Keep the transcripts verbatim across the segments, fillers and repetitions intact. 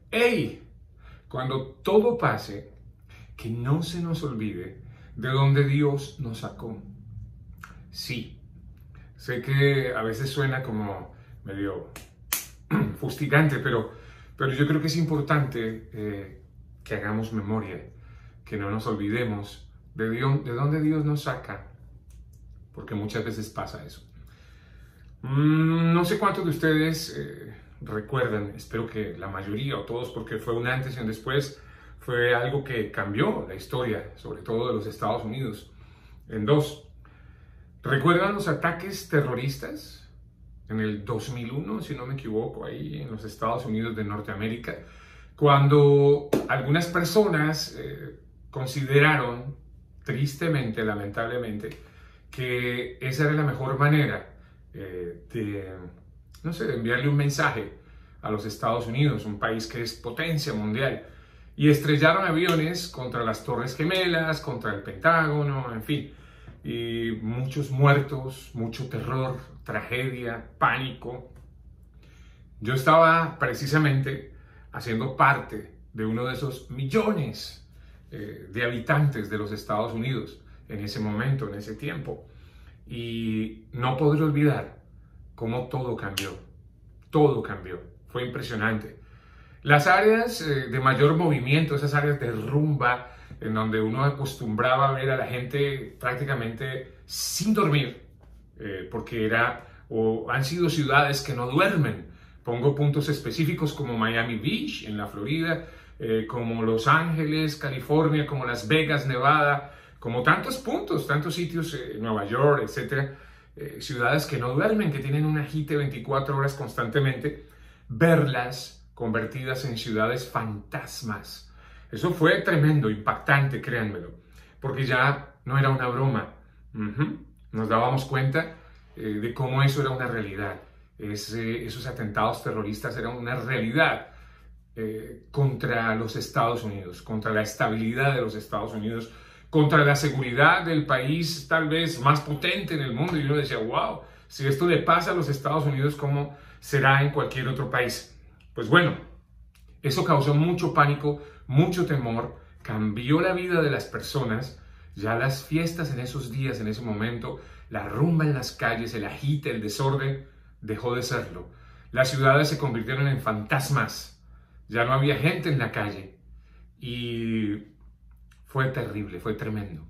¡Ey! Cuando todo pase, que no se nos olvide de dónde Dios nos sacó. Sí, sé que a veces suena como medio fustigante, pero, pero yo creo que es importante eh, que hagamos memoria, que no nos olvidemos de, Dios, de dónde Dios nos saca, porque muchas veces pasa eso. Mm, no sé cuántos de ustedes eh, recuerdan, espero que la mayoría o todos, porque fue un antes y un después, fue algo que cambió la historia, sobre todo de los Estados Unidos, en dos. ¿Recuerdan los ataques terroristas en el dos mil uno, si no me equivoco, ahí en los Estados Unidos de Norteamérica, cuando algunas personas eh, consideraron, tristemente, lamentablemente, que esa era la mejor manera eh, de, no sé, de enviarle un mensaje a los Estados Unidos, un país que es potencia mundial, y estrellaron aviones contra las Torres Gemelas, contra el Pentágono, en fin, y muchos muertos, mucho terror, tragedia, pánico. Yo estaba precisamente haciendo parte de uno de esos millones eh, de habitantes de los Estados Unidos en ese momento, en ese tiempo. Y no podré olvidar cómo todo cambió. Todo cambió. Fue impresionante. Las áreas eh, de mayor movimiento, esas áreas de rumba, en donde uno acostumbraba a ver a la gente prácticamente sin dormir, eh, porque era, o han sido ciudades que no duermen. Pongo puntos específicos como Miami Beach, en la Florida, eh, como Los Ángeles, California, como Las Vegas, Nevada, como tantos puntos, tantos sitios, eh, Nueva York, etcétera, eh, ciudades que no duermen, que tienen un agite veinticuatro horas constantemente, verlas convertidas en ciudades fantasmas. Eso fue tremendo, impactante, créanmelo, porque ya no era una broma. Uh-huh. Nos dábamos cuenta eh, de cómo eso era una realidad. Es, eh, esos atentados terroristas eran una realidad eh, contra los Estados Unidos, contra la estabilidad de los Estados Unidos, contra la seguridad del país tal vez más potente en el mundo. Y uno decía, wow, si esto le pasa a los Estados Unidos, ¿cómo será en cualquier otro país? Pues bueno, eso causó mucho pánico, mucho temor, cambió la vida de las personas. Ya las fiestas en esos días, en ese momento, la rumba en las calles, el agite, el desorden, dejó de serlo. Las ciudades se convirtieron en fantasmas. Ya no había gente en la calle. Y fue terrible, fue tremendo.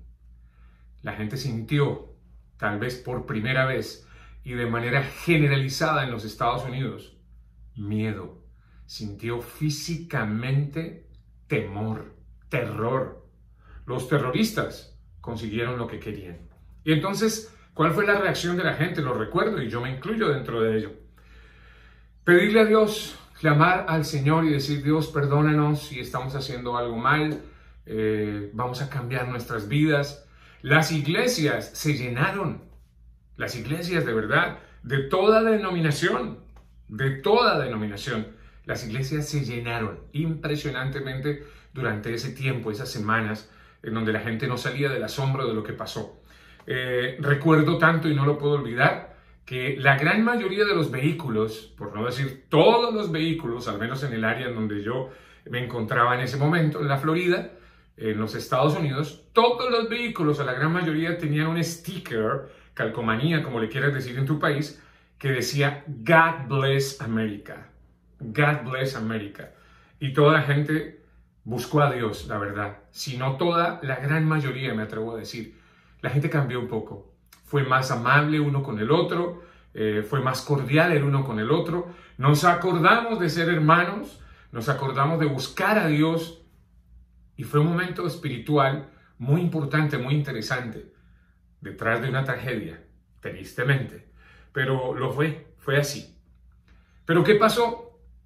La gente sintió, tal vez por primera vez y de manera generalizada en los Estados Unidos, miedo. Sintió físicamente temor, terror. Los terroristas consiguieron lo que querían. Y entonces, ¿cuál fue la reacción de la gente? Lo recuerdo y yo me incluyo dentro de ello. Pedirle a Dios, clamar al Señor y decir, Dios, perdónanos si estamos haciendo algo mal, eh, vamos a cambiar nuestras vidas. Las iglesias se llenaron, las iglesias de verdad, de toda denominación, de toda denominación. Las iglesias se llenaron impresionantemente durante ese tiempo, esas semanas, en donde la gente no salía del asombro de lo que pasó. Eh, recuerdo tanto y no lo puedo olvidar, que la gran mayoría de los vehículos, por no decir todos los vehículos, al menos en el área en donde yo me encontraba en ese momento, en la Florida, en los Estados Unidos, todos los vehículos, a la gran mayoría, tenían un sticker, calcomanía, como le quieras decir en tu país, que decía God Bless America. God Bless America. Y toda la gente buscó a Dios, la verdad. Si no toda, la gran mayoría, me atrevo a decir. La gente cambió un poco. Fue más amable uno con el otro, eh, fue más cordial el uno con el otro. Nos acordamos de ser hermanos, nos acordamos de buscar a Dios. Y fue un momento espiritual muy importante, muy interesante, detrás de una tragedia, tristemente. Pero lo fue, fue así. ¿Pero qué pasó?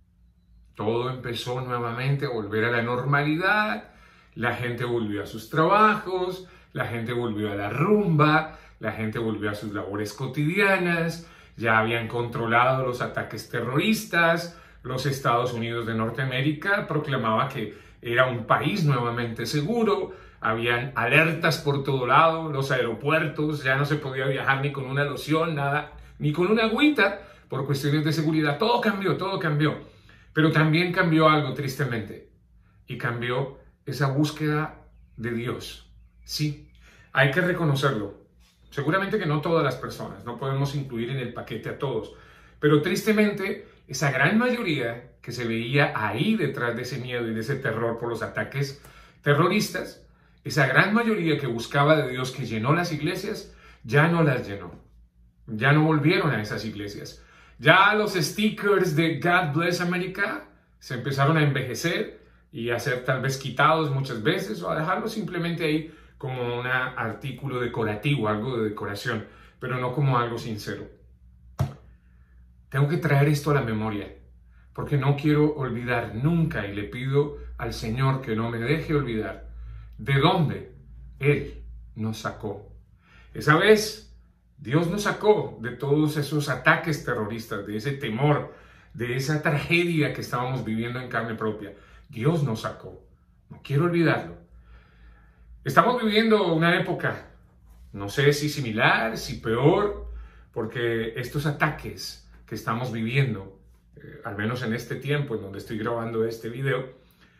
Todo empezó nuevamente a volver a la normalidad, la gente volvió a sus trabajos, la gente volvió a la rumba, la gente volvió a sus labores cotidianas, ya habían controlado los ataques terroristas, los Estados Unidos de Norteamérica proclamaba que era un país nuevamente seguro, habían alertas por todo lado, los aeropuertos, ya no se podía viajar ni con una loción, nada, ni con una agüita por cuestiones de seguridad, todo cambió, todo cambió. Pero también cambió algo tristemente, y cambió esa búsqueda de Dios. Sí, hay que reconocerlo. Seguramente que no todas las personas, no podemos incluir en el paquete a todos, pero tristemente esa gran mayoría que se veía ahí detrás de ese miedo y de ese terror por los ataques terroristas, esa gran mayoría que buscaba de Dios, que llenó las iglesias, ya no las llenó. Ya no volvieron a esas iglesias. Ya los stickers de God Bless America se empezaron a envejecer y a ser tal vez quitados muchas veces, o a dejarlos simplemente ahí como un artículo decorativo, algo de decoración, pero no como algo sincero. Tengo que traer esto a la memoria, porque no quiero olvidar nunca, y le pido al Señor que no me deje olvidar de dónde Él nos sacó. Esa vez Dios nos sacó de todos esos ataques terroristas, de ese temor, de esa tragedia que estábamos viviendo en carne propia. Dios nos sacó. No quiero olvidarlo. Estamos viviendo una época, no sé si similar, si peor, porque estos ataques que estamos viviendo, eh, al menos en este tiempo en donde estoy grabando este video,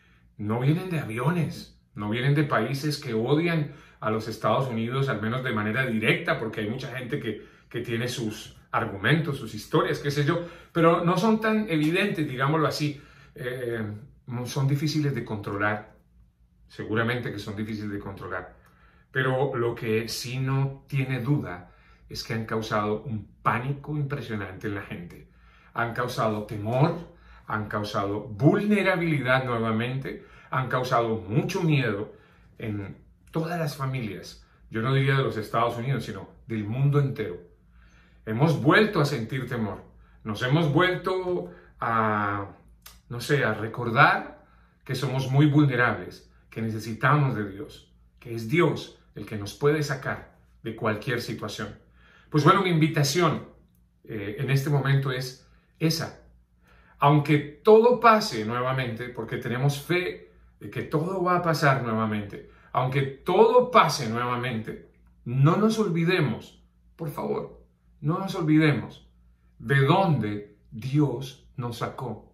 no vienen de aviones, no vienen de países que odian a los Estados Unidos, al menos de manera directa, porque hay mucha gente que, que tiene sus argumentos, sus historias, qué sé yo, pero no son tan evidentes, digámoslo así. Eh, son difíciles de controlar, seguramente que son difíciles de controlar, pero lo que sí no tiene duda es que han causado un pánico impresionante en la gente, han causado temor, han causado vulnerabilidad nuevamente, han causado mucho miedo en todas las familias, yo no diría de los Estados Unidos, sino del mundo entero. Hemos vuelto a sentir temor, nos hemos vuelto a, no sé, a recordar que somos muy vulnerables, que necesitamos de Dios, que es Dios el que nos puede sacar de cualquier situación. Pues bueno, mi invitación eh, en este momento es esa. Aunque todo pase nuevamente, porque tenemos fe de que todo va a pasar nuevamente, aunque todo pase nuevamente, no nos olvidemos, por favor, no nos olvidemos de dónde Dios nos sacó.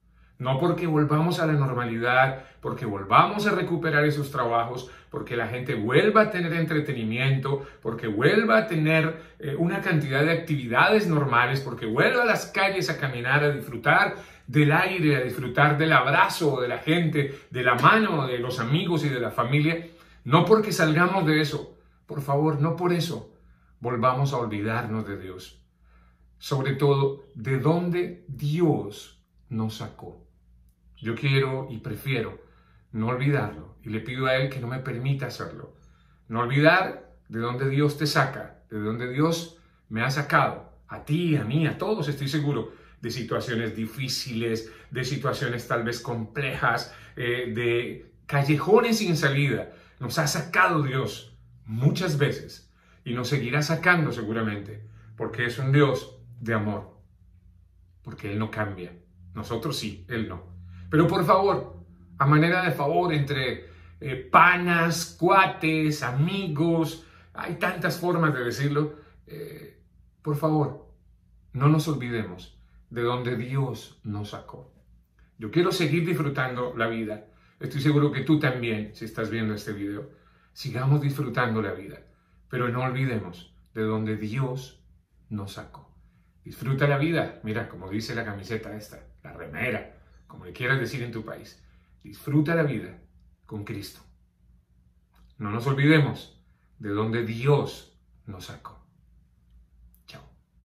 No porque volvamos a la normalidad, porque volvamos a recuperar esos trabajos, porque la gente vuelva a tener entretenimiento, porque vuelva a tener eh, una cantidad de actividades normales, porque vuelva a las calles a caminar, a disfrutar del aire, a disfrutar del abrazo de la gente, de la mano de los amigos y de la familia. No porque salgamos de eso, por favor, no por eso volvamos a olvidarnos de Dios. Sobre todo, de dónde Dios nos sacó. Yo quiero y prefiero no olvidarlo, y le pido a Él que no me permita hacerlo. No olvidar de dónde Dios te saca, de dónde Dios me ha sacado, a ti, a mí, a todos, estoy seguro, de situaciones difíciles, de situaciones tal vez complejas, eh, de callejones sin salida. Nos ha sacado Dios muchas veces y nos seguirá sacando seguramente, porque es un Dios de amor, porque Él no cambia. Nosotros sí, Él no. Pero por favor, a manera de favor entre eh, panas, cuates, amigos, hay tantas formas de decirlo, eh, por favor, no nos olvidemos de donde Dios nos sacó. Yo quiero seguir disfrutando la vida. Estoy seguro que tú también, si estás viendo este video, sigamos disfrutando la vida, pero no olvidemos de donde Dios nos sacó. Disfruta la vida, mira, como dice la camiseta esta, la remera, como le quieras decir en tu país. Disfruta la vida con Cristo. No nos olvidemos de donde Dios nos sacó.